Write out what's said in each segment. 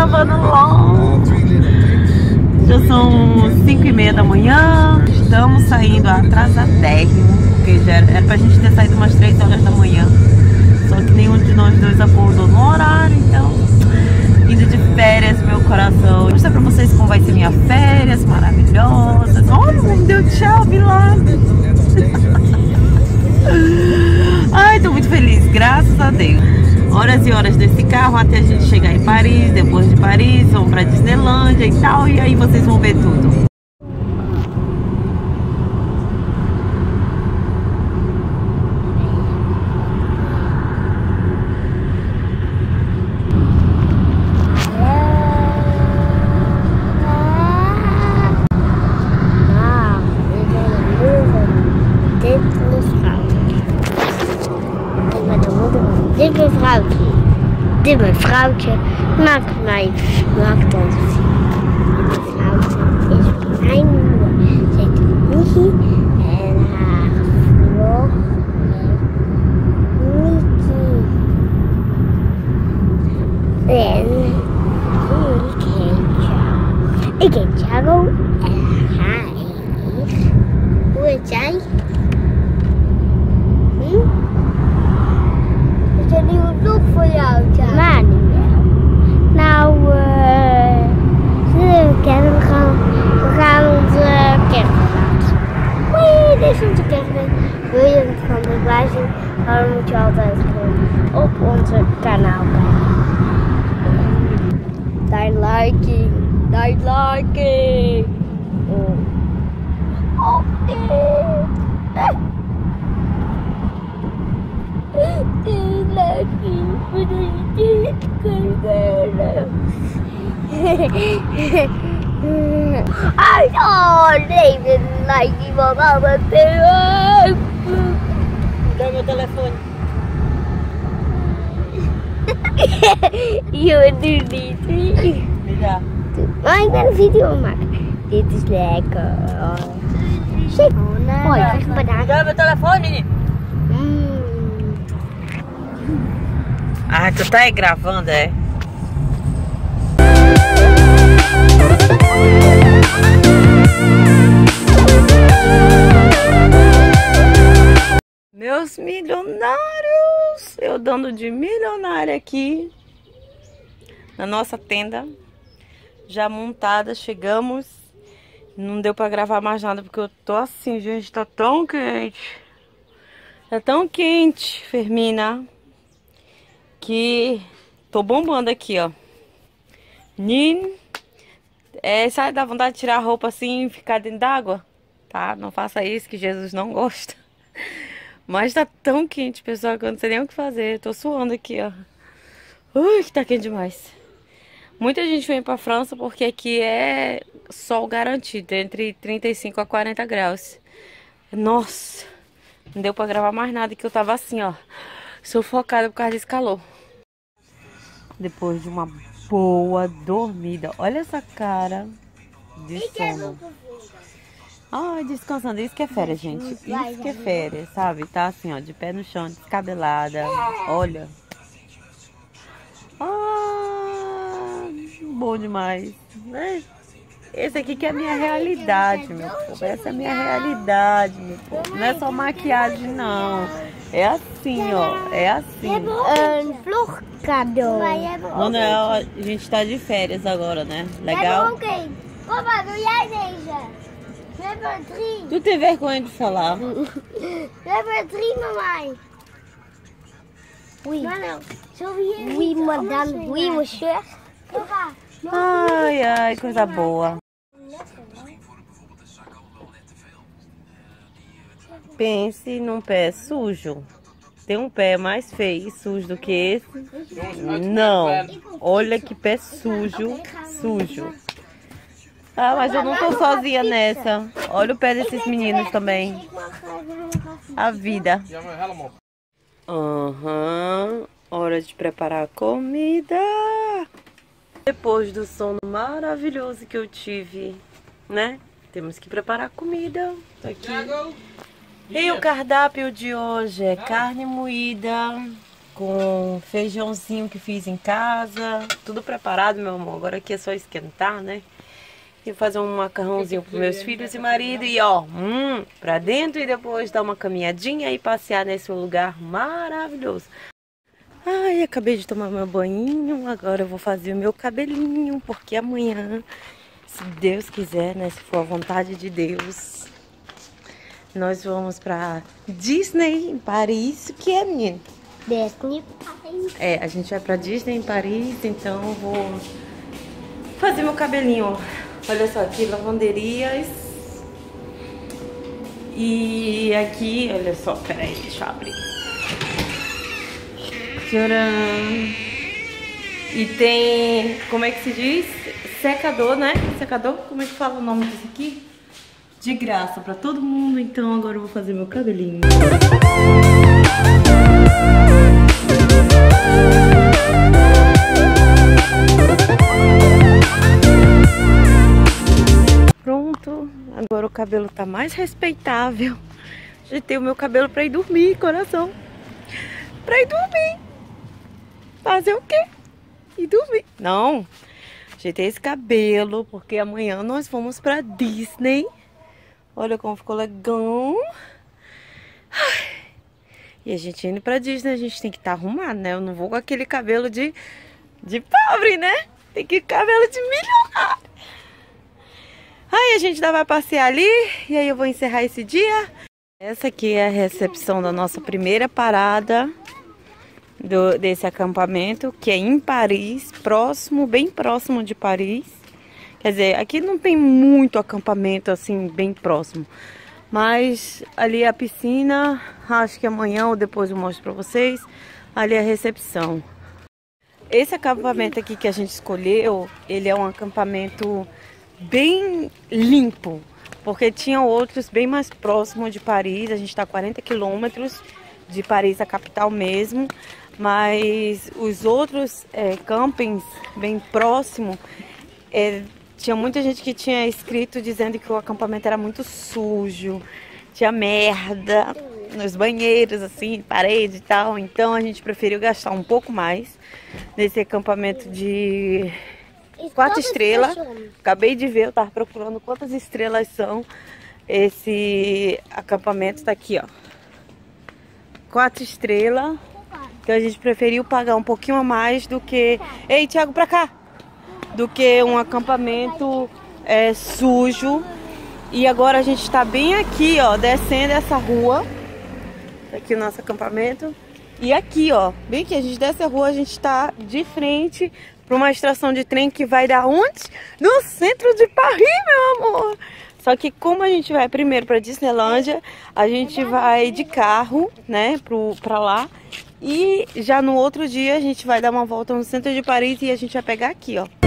gravando long. Já são 5h30 da manhã. Estamos saindo atrasadérrimo, porque já era pra gente ter saído umas 3 horas da manhã. Só que nenhum de nós dois acordou no horário, então indo de férias, meu coração. Vou mostrar pra vocês como vai ser minha férias maravilhosa. Olha, me deu tchau, milagre. Ai, tô muito feliz, graças a Deus. Horas e horas desse carro até a gente chegar em Paris. Depois de Paris, vamos pra Disneylândia e tal. E aí vocês vão ver tudo. Lieve vrouwtje maakt ons veel. Lieve vrouwtje is mijn moeder. Ze heet Michi en haar vlog heet Mickey. En ik heet Jaro en hij is... Hoe heet jij? Is er een nieuwe vlog voor jou, Jaro? Maar niet meer. Nou, we gaan onze kerstvakantie. Wee, dit is onze kerstvakantie. Wil je het van dichtbij zien? Dan moet je altijd gewoon op onze kanaal kijken. Liking. Oh, nee, dit lijkt iemand anders. Dá meu telefone. Je doet niet. Me dá. Maar ik ben een video aan het maken. Dit is lekker. Shit. Oh, ik krijg bedankt. Dá meu telefone, menino. Ah, tu tá aí gravando, é? Meus milionários! Eu dando de milionária aqui na nossa tenda já montada. Chegamos. Não deu pra gravar mais nada porque eu tô assim, gente. Tá tão quente. Tá tão quente, Fermina, que tô bombando aqui, ó. Sabe, dá vontade de tirar a roupa assim e ficar dentro d'água? Tá? Não faça isso, que Jesus não gosta. Mas tá tão quente, pessoal, que eu não sei nem o que fazer. Tô suando aqui, ó. Ui, que tá quente demais. Muita gente vem pra França porque aqui é sol garantido, entre 35 a 40 graus. Nossa, não deu pra gravar mais nada, que eu tava assim, ó, sufocada por causa desse calor. Depois de uma boa dormida. Olha essa cara de sono. Ai, descansando. Isso que é férias, gente. Isso que é férias, sabe? Tá assim, ó, de pé no chão, descabelada. Olha. Ah, bom demais, né? Esse aqui que é a minha realidade, meu povo. Essa é a minha realidade, meu povo. Não é só maquiagem, não. É assim, ó. É assim. Manuel, a gente tá de férias agora, né? Legal? Tu tem vergonha de falar? mamãe. Oui, madame. Oui, monsieur. Ai, ai, coisa boa. Pense num pé sujo. Tem um pé mais feio e sujo do que esse? Não. Olha que pé sujo, sujo. Ah, mas eu não tô sozinha nessa. Olha o pé desses meninos também. A vida. Hora de preparar a comida. Depois do sono maravilhoso que eu tive, né? Temos que preparar a comida. Tá aqui. E o cardápio de hoje é carne moída, com feijãozinho que fiz em casa. Tudo preparado, meu amor. Agora aqui é só esquentar, né? E fazer um macarrãozinho para meus filhos e marido. E ó, pra dentro e depois dar uma caminhadinha e passear nesse lugar maravilhoso. Ai, acabei de tomar meu banho. Agora eu vou fazer o meu cabelinho. Porque amanhã, se Deus quiser, né? Se for a vontade de Deus, nós vamos pra Disney em Paris. O que é, menino? Disney Paris. É, a gente vai pra Disney em Paris. Então eu vou fazer meu cabelinho. Olha só, aqui lavanderias. E aqui, olha só, peraí, deixa eu abrir. Tcharam! E tem, como é que se diz? Secador, né? Secador, como é que fala o nome disso aqui? De graça pra todo mundo. Então agora eu vou fazer meu cabelinho. Pronto, agora o cabelo tá mais respeitável. Ajeitei o meu cabelo pra ir dormir, coração. Pra ir dormir. Fazer o quê? Ir dormir. Não, ajeitei esse cabelo porque amanhã nós vamos pra Disney. Olha como ficou legal. E a gente indo pra Disney, a gente tem que estar arrumado, né? Eu não vou com aquele cabelo de pobre, né? Tem que ir com cabelo de milionário. Aí a gente ainda vai passear ali e aí eu vou encerrar esse dia. Essa aqui é a recepção da nossa primeira parada desse acampamento, que é em Paris, próximo, bem próximo de Paris. Quer dizer, aqui não tem muito acampamento assim, bem próximo. Mas ali é a piscina, acho que amanhã ou depois eu mostro pra vocês. Ali é a recepção. Esse acampamento aqui que a gente escolheu, ele é um acampamento bem limpo, porque tinha outros bem mais próximos de Paris. A gente está a 40 quilômetros de Paris, a capital mesmo, mas os outros campings bem próximo, tinha muita gente que tinha escrito dizendo que o acampamento era muito sujo, tinha merda nos banheiros, assim, parede e tal. Então a gente preferiu gastar um pouco mais nesse acampamento de 4 estrelas. Acabei de ver, eu tava procurando quantas estrelas são. Esse acampamento tá aqui, ó. 4 estrelas. Então a gente preferiu pagar um pouquinho a mais do que... Ei, Thiago, pra cá! Do que um acampamento sujo. E agora a gente tá bem aqui, ó, descendo essa rua. Aqui o nosso acampamento. E aqui, ó, bem que a gente desce a rua, a gente tá de frente para uma estação de trem que vai dar onde? No centro de Paris, meu amor! Só que como a gente vai primeiro para Disneylândia, a gente vai de carro, né, pra lá. E já no outro dia a gente vai dar uma volta no centro de Paris e a gente vai pegar aqui, ó.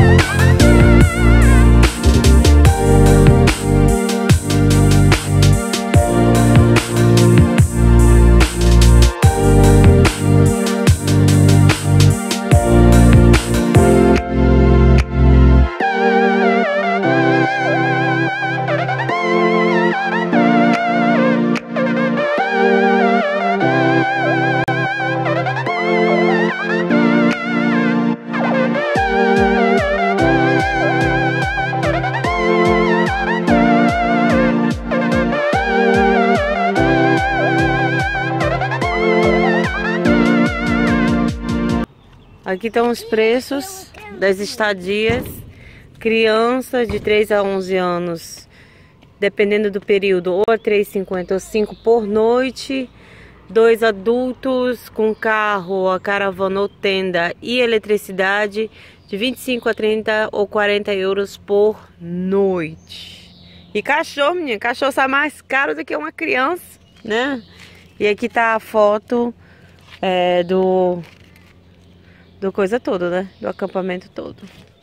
Aqui estão os preços das estadias. Crianças de 3 a 11 anos, dependendo do período, ou 3,50 ou 5 por noite. 2 adultos com carro, a caravana ou tenda e eletricidade, de 25 a 30 ou 40 euros por noite. E cachorro, menina, cachorro sai mais caro do que uma criança, né? E aqui tá a foto do coisa toda, né? Do acampamento todo.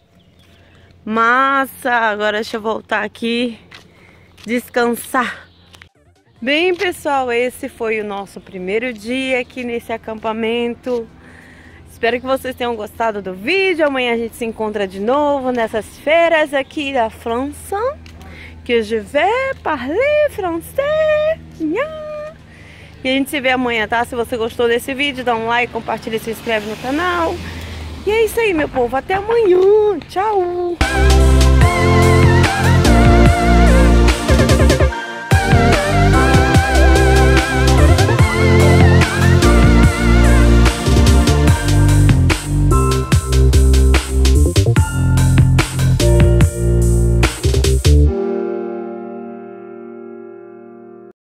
Massa! Agora deixa eu voltar aqui, descansar. Bem, pessoal, esse foi o nosso primeiro dia aqui nesse acampamento. Espero que vocês tenham gostado do vídeo. Amanhã a gente se encontra de novo nessas feiras aqui da França. Que je vais parler français. E a gente se vê amanhã, tá? Se você gostou desse vídeo, dá um like, compartilha e se inscreve no canal. E é isso aí, meu povo. Até amanhã. Tchau!